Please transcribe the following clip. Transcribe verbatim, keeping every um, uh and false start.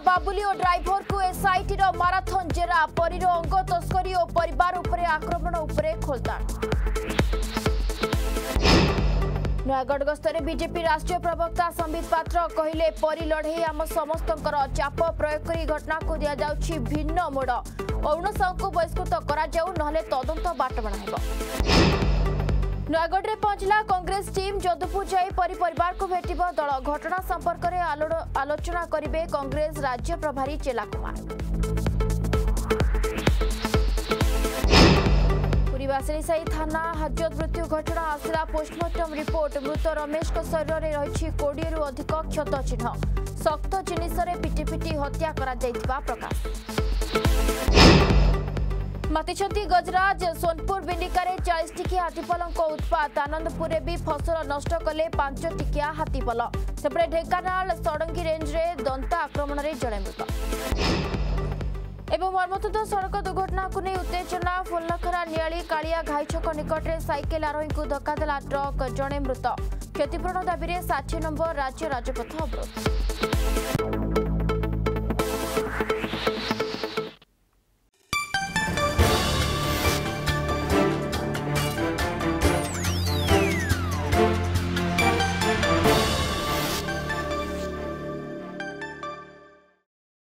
बाबुली और ड्राइवर को एसआईटी रो माराथन जेरा परीर अंग तस्करी और परिवार उपरे आक्रमण उपरे खोलताड़। नयागढ़ गस्तरे बीजेपी राष्ट्रीय प्रवक्ता संबित पात्र कहले परी लड़े आम समस्तंकर चाप प्रयोग करी घटना को दिया जाउछि भिन्न मोड़। अरुण साहू को बहिष्कृत करा जाऊ नहले तदंत बाट बनाइबो। नयागढ़ पहुंचला कांग्रेस टीम जदुपुर जाई परी परिवार को भेटिबो दल। घटना संपर्क में आलोचना करिवे कांग्रेस राज्य प्रभारी चेला कुमार। बासलीसाई थाना हाजत मृत्यु घटना आसला पोस्टमार्टम रिपोर्ट। मृत रमेश शरीर में रही कोड़े रु अधिक क्षत चिन्ह। शक्त जिनिस पिटी पिटी हत्या करा जायतिबा प्रकाश। मातिछंती गजराज सोनपुर बिंडिकार चालीस टिकिया हाथीपल उत्पात। आनंदपुर भी फसल नष्ट कले पांच टिकिया हाथीपल। सेपटे ढेंकानाल सड़ंगी रेंज रे दंता आक्रमण में जड़े मृत। एवं मर्मन्तुद सड़क दुर्घटना को नहीं उत्तेजना। फुलनखरा नियाली कालिया घाईछक निकट में साइकेल आरोही को धक्का देला ट्रक जड़े मृत। क्षतिपूरण दाबी साठ नंबर राज्य राजपथ अवरोध।